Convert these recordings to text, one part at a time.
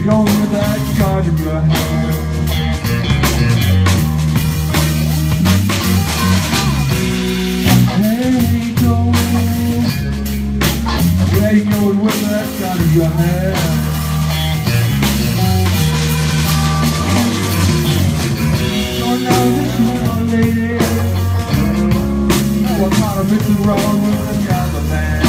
going with that card in your hand? Hey, go. Where you going with that card in your hand? Don't know this little lady. What kind of missing wrong with the other man?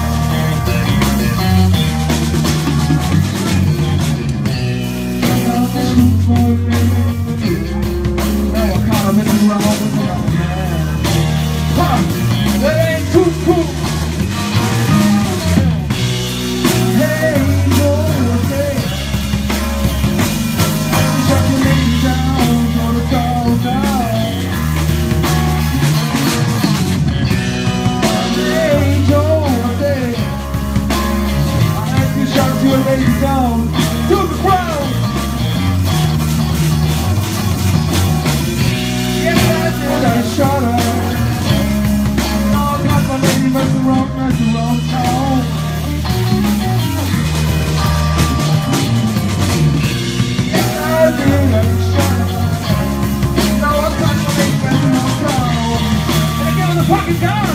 Down to the ground. Yes, I did. I shot her. Oh, got my lady messing wrong town. Yes, I did. I shot her. No, I got my lady messing wrong town. And I gave her the fucking gun.